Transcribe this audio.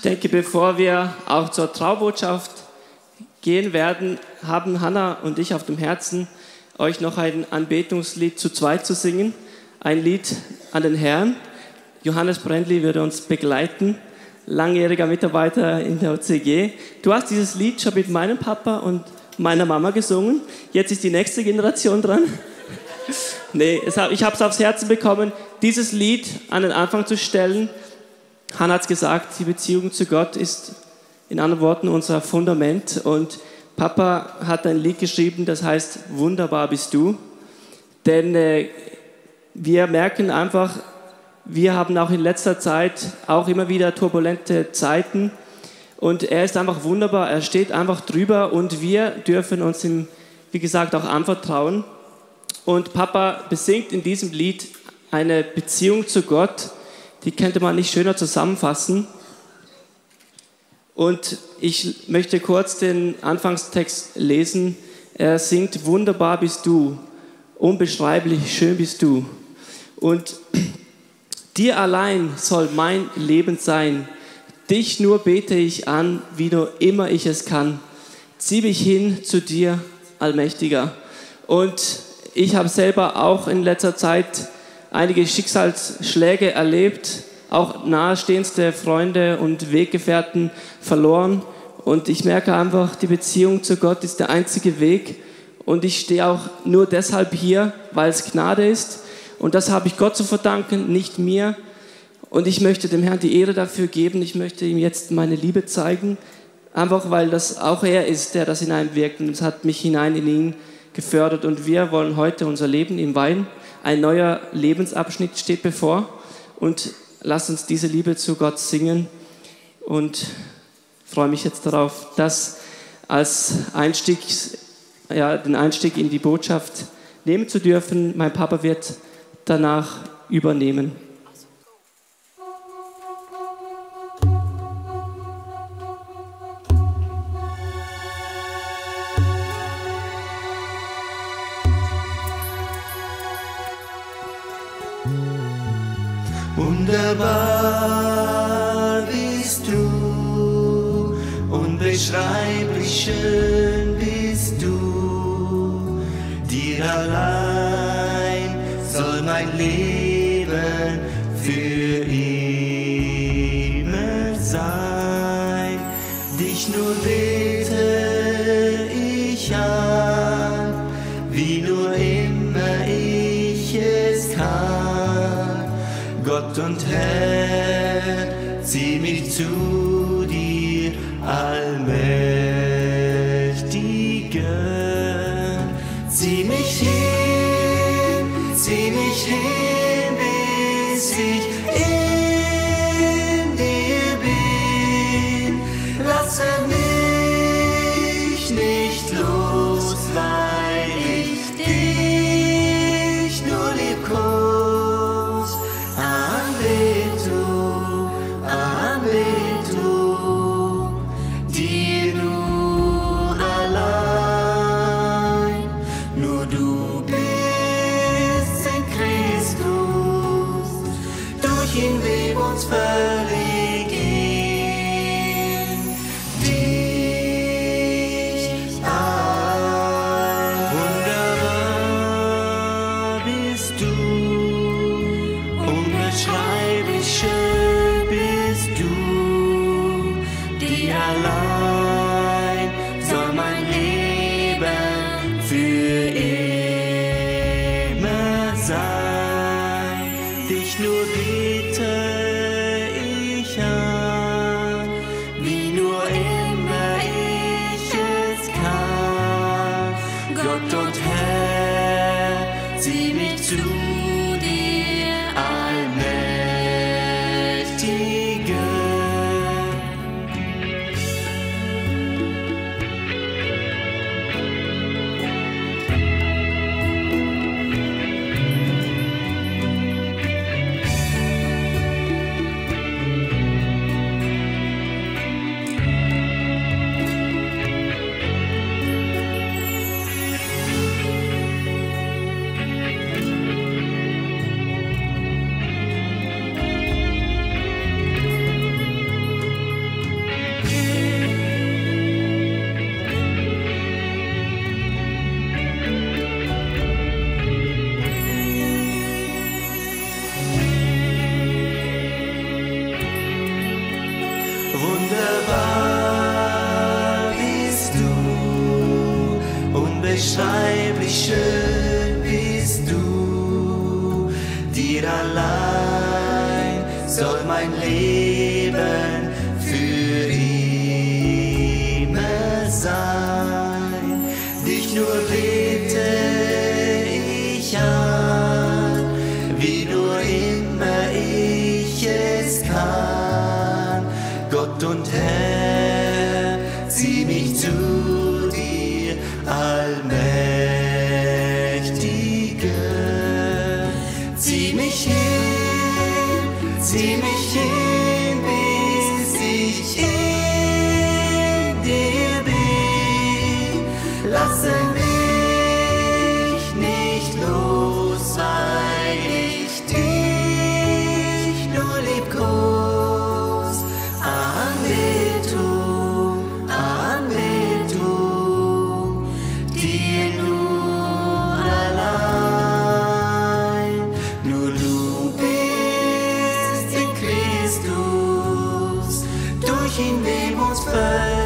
denke, bevor wir auch zur Traubotschaft gehen werden, haben Hannah und ich auf dem Herzen, euch noch ein Anbetungslied zu zweit zu singen. Ein Lied an den Herrn. Johannes Brändli würde uns begleiten, langjähriger Mitarbeiter in der OCG. Du hast dieses Lied schon mit meinem Papa und meiner Mama gesungen. Jetzt ist die nächste Generation dran. Nee, ich habe es aufs Herzen bekommen, dieses Lied an den Anfang zu stellen. Hannah hat es gesagt, die Beziehung zu Gott ist in anderen Worten unser Fundament. Und Papa hat ein Lied geschrieben, das heißt Wunderbar bist du. Denn wir merken einfach, wir haben auch in letzter Zeit auch immer wieder turbulente Zeiten. Und er ist einfach wunderbar, er steht einfach drüber und wir dürfen uns ihm, wie gesagt, auch anvertrauen. Und Papa besingt in diesem Lied eine Beziehung zu Gott, die könnte man nicht schöner zusammenfassen. Und ich möchte kurz den Anfangstext lesen. Er singt, wunderbar bist du, unbeschreiblich schön bist du. Und dir allein soll mein Leben sein. Dich nur bete ich an, wie nur immer ich es kann. Zieh mich hin zu dir, Allmächtiger. Und ich habe selber auch in letzter Zeit einige Schicksalsschläge erlebt, auch nahestehendste Freunde und Weggefährten verloren. Und ich merke einfach, die Beziehung zu Gott ist der einzige Weg. Und ich stehe auch nur deshalb hier, weil es Gnade ist. Und das habe ich Gott zu verdanken, nicht mir. Und ich möchte dem Herrn die Ehre dafür geben. Ich möchte ihm jetzt meine Liebe zeigen. Einfach weil das auch er ist, der das hineinwirkt. Und es hat mich hinein in ihn gefördert. Und wir wollen heute unser Leben ihm weihen. Ein neuer Lebensabschnitt steht bevor. Und lasst uns diese Liebe zu Gott singen. Und freue mich jetzt darauf, das als Einstieg, den Einstieg in die Botschaft nehmen zu dürfen. Mein Papa wird danach übernehmen. Wunderbar bist du, unbeschreiblich schön bist du, dir allein soll mein Leben für immer sein. Dich nur bete ich an, wie nur immer ich es kann. Gott und Herr, zieh mich zu dir, Allmächtiger. Zieh mich hin, bis ich in dir bin. Lasse mich nicht los, weil ich dich nur lieb groß. Anbetung, Anbetung. Wunderbar bist du, unbeschreiblich schön bist du, dir allein soll mein Leben für immer sein. Dich nur bete ich an, wie nur immer ich es kann. Gott und Herr, zieh mich zu dir, Allmächtiger. Zieh mich hin, bis ich in dir bin. Lasse mich nicht los, weil ich dich nur liebkoos. Anbetung, dir nur allein. Nur du bist in Christus, durch ihn, dem uns verletzt.